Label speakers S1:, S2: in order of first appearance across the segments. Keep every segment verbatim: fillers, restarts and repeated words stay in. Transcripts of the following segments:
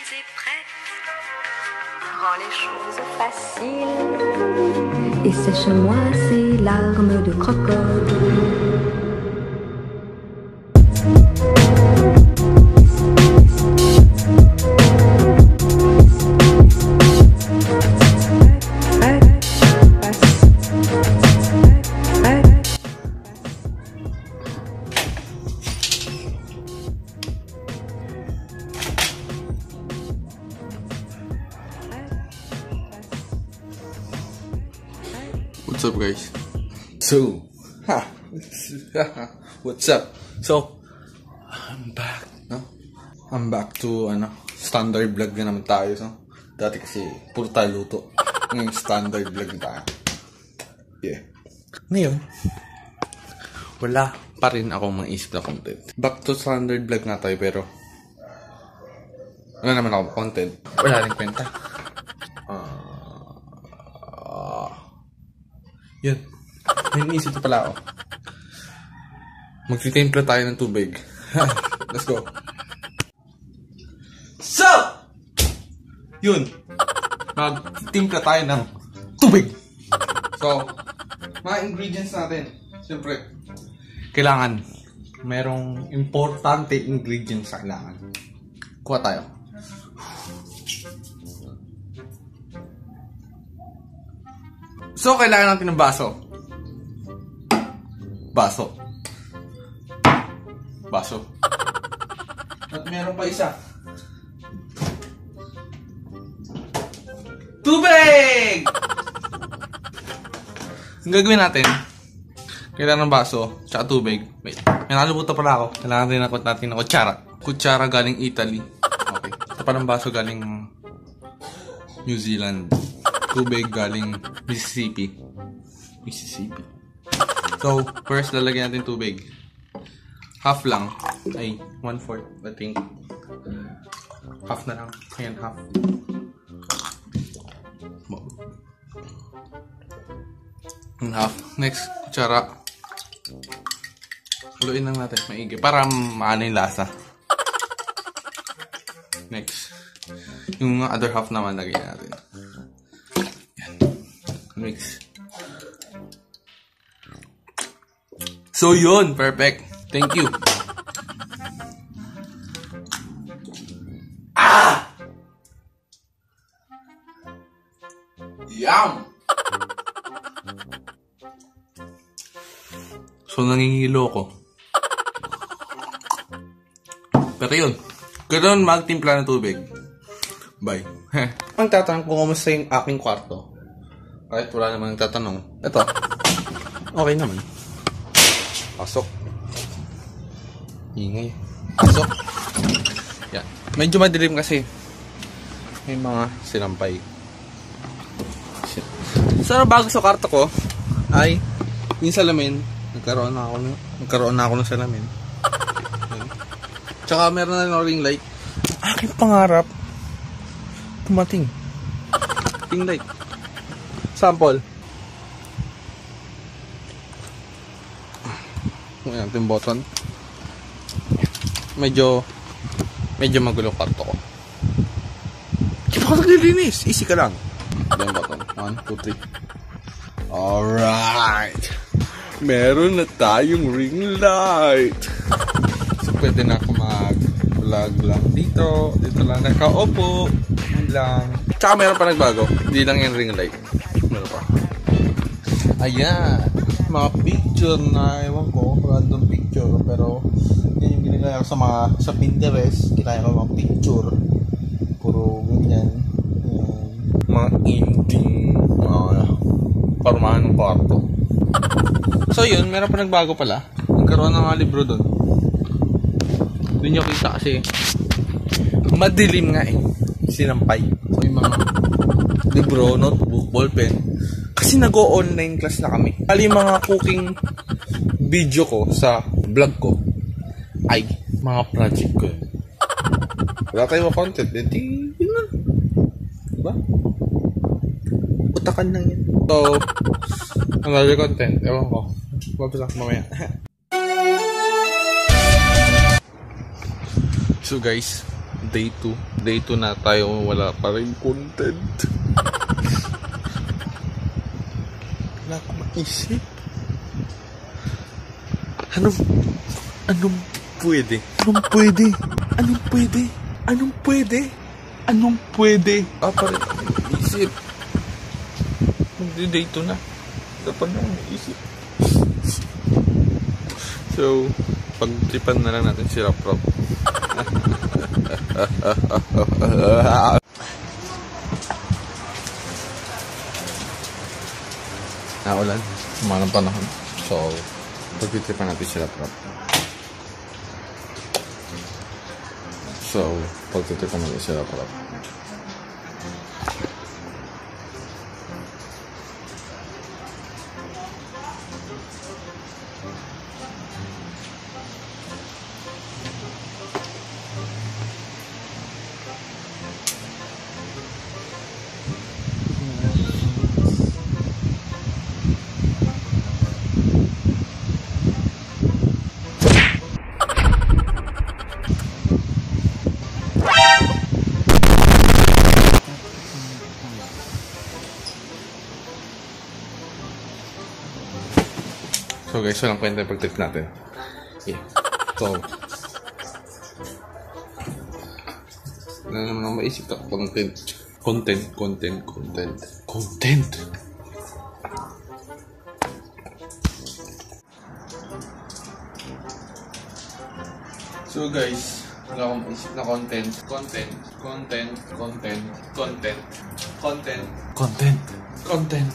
S1: es prête. Rends les choses faciles
S2: et sèche-moi ces larmes de crocodile.
S3: What's up, guys? So, ha, what's up? So, I'm back, no? I'm back to, ano, standard vlog na naman tayo, so. Dati kasi, puro tayo luto. Ngayon, standard vlog na tayo. Yeah. Ngayon, wala pa rin akong maisip na content. Back to standard vlog na tayo, pero wala naman akong content. Wala rin kwenta. Yun. May naisip na pala ako. Magtitimpla tayo ng tubig. Let's go. So! Yun. Magtitimpla tayo ng tubig. So, mga ingredients natin. Siyempre, kailangan merong importante ingredients sa kailangan. Kuha tayo. So, kailangan natin ng baso. Baso. Baso. At meron pa isa. Tubig! Ang gagawin natin, kailangan ng baso, tsaka tubig. Wait, may nalimutan pala ako. Kailangan rin natin natin ng kutsara. Kutsara galing Italy. Okay. Ito pa ng baso galing New Zealand. Tubig galing Mississippi. Mississippi. So, first lalagyan natin tubig. Half lang. Ay, one-fourth, I think. Half na lang. Ayan, half. And half. Next, kutsara. Haluin lang natin maigi para maano yung lasa. Next. Yung other half naman lagyan natin. Mix. So yun, perfect. Thank you. Ah! Yum! So nangingilo ko. Pero yun, ganoon magtimpla ng tubig. Bye. Ang tatanong ko kumusta yung aking kwarto. Kahit wala naman nagtatanong. Ito. Okay naman. Pasok. Ingay. Pasok. Yan. Medyo madilim kasi. May mga sinampay. So, bago sa kwarto ko, ay, yung salamin, nagkaroon na ako, nagkaroon na ako ng salamin. Tsaka meron na ng ring light. Aking pangarap, tumating. Ring light. Sample. Ayan, ito yung button. Medyo, medyo magulo kwarto ko. Di ba ako naglilinis? Easy ka lang. Ito yung button. One, two, three. Alright. Meron na tayong ring light. So, pwede na ako mag-vlog lang dito. Dito lang nakaupo. Yan lang. Tsaka meron pa nagbago. Hindi lang yung ring light. Meron pa. Ayan. Mga picture na, ewan ko, random picture. Pero, yan yung ginagaya ko sa mga, sa Pinterest. Kinaya ko mga picture. Puro ganyan. Ayan. Mga ending, mga parumahan ng kwarto. So yun, meron pa nagbago pala. Nagkaroon ng mga libro doon. Doon nyo kita kasi madilim nga eh. Sinampay. So yung mga libro, notebook, ballpen. Kasi nag-o-online class na kami. Kali yung mga cooking video ko sa vlog ko ay mga project ko yun. Wala tayong content. Eh, di, yun na. Diba? Utakan lang yan. So, another content. Ewan ko. Babasa mamaya. So guys, Day two. Day two na tayo, wala pa rin content. Wala akong maisip. Anong, anong pwede? Anong pwede? Anong pwede? Anong pwede? Anong pwede? Ah, pa rin akong maisip. Magdi-day two na. Dapat na akong maisip. So, pag-tripan na lang natin si Rap Rap. Naulan, sumanang panahon. So, pag-tripan natin si Rap Rap. So, pag-tripan natin si Rap Rap. So guys, walang kwenta yung pag-trip natin. Yeah. So, na naman ang maisip ka content. Content, content, content. Content! So guys, wala akong maisip na content. Content, content, content, content, content, content, content.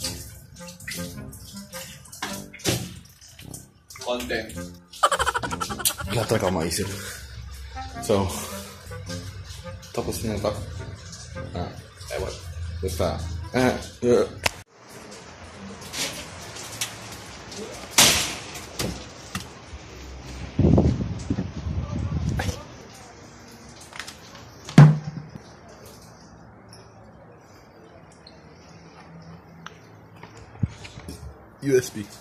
S3: Content. Wala talaga ako maisip. So, tapos na ito. Ah, ewan. Basta. Ah, uh. U S B.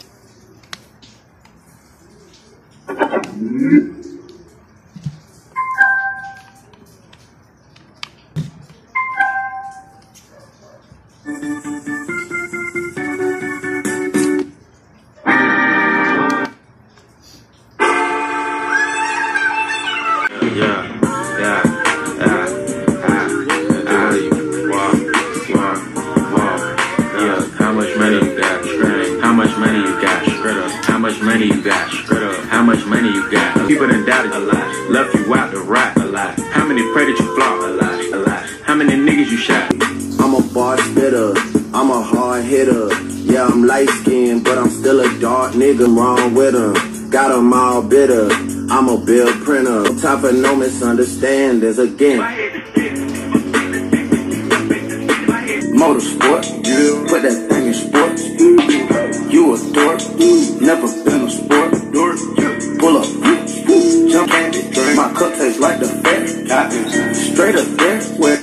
S4: Yeah, yeah, yeah, ah, ah, you walk, walk, walk. Yeah, how much money you got? How much money you got? How much money you got? How much money you got? People done doubted a lot, left you out to rot a lot. How many pray that you flop a lot, a lot? How many niggas you shot?
S5: I'm a bar spitter, I'm a hard hitter. Yeah, I'm light skinned, but I'm still a dark nigga. Wrong with 'em, got 'em all bitter. I'm a bill printer, top of no misunderstandings again. Motorsport, put that thing in sports. You a dork, never been a sport. Pull up, jump, my cup tastes like the fair. Straight up there, where